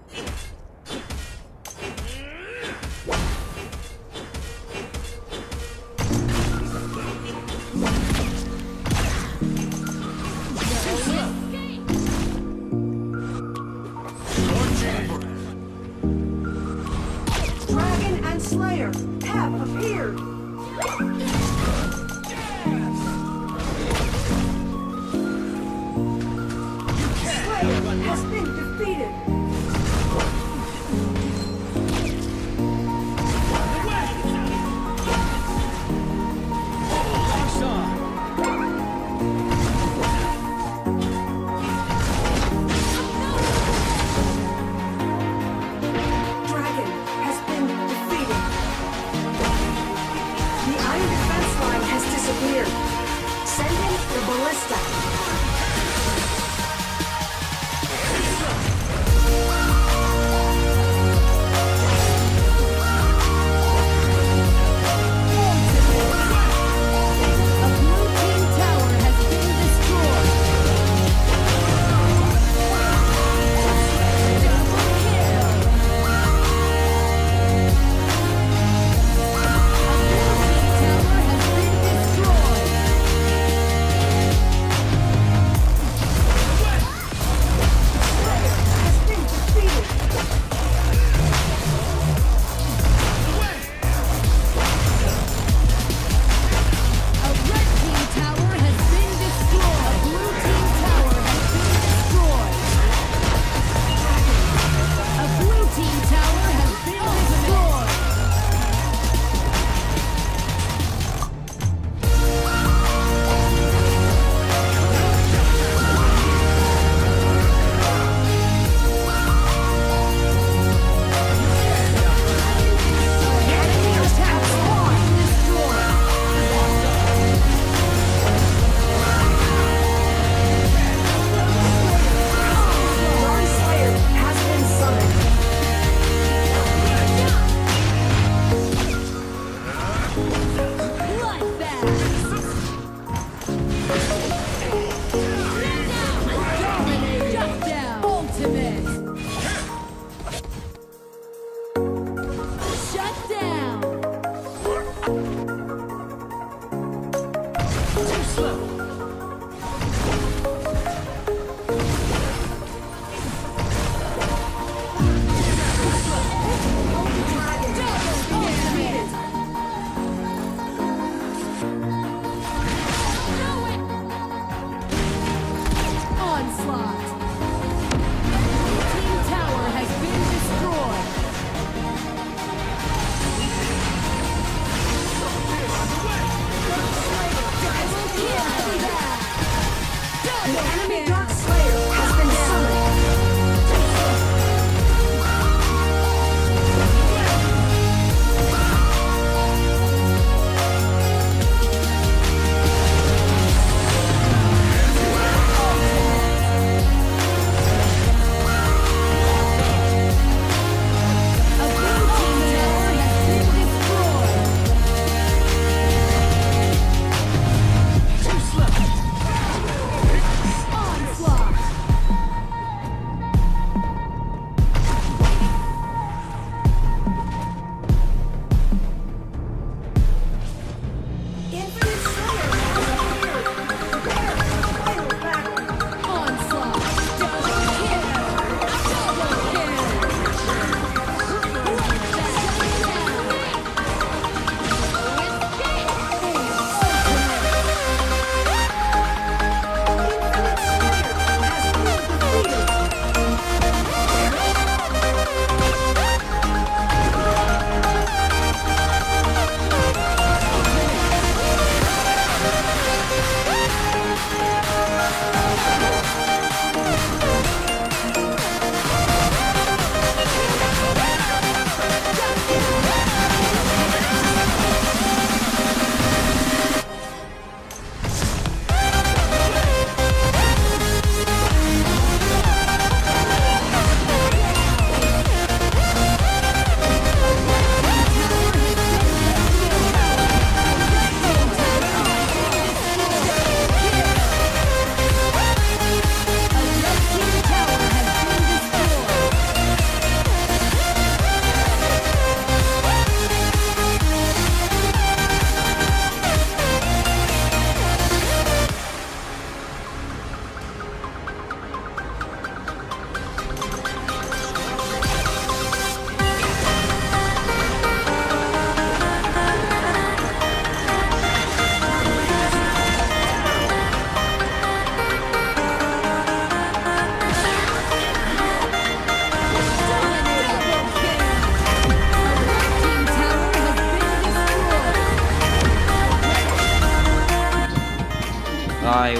Dragon and Slayer have appeared. Slayer has been defeated. Dragon has been defeated. The Iron Defense Line has disappeared. Send in the Ballista.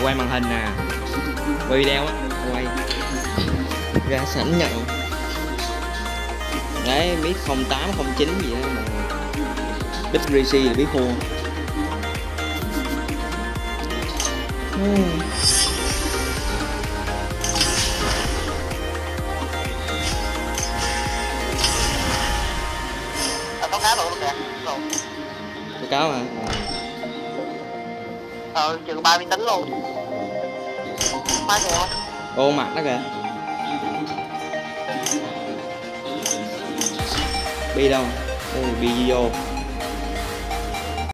quay màn hình nè, quay video á, quay ra sẵn nhận đấy, biết 08 09 gì đó mà bit rec là biết khô. Có cá luôn kìa. Có cáo mà. Chừng 3 máy tính luôn. Má kìa. Ô mặt nó kìa. Bi đâu? Bi vô.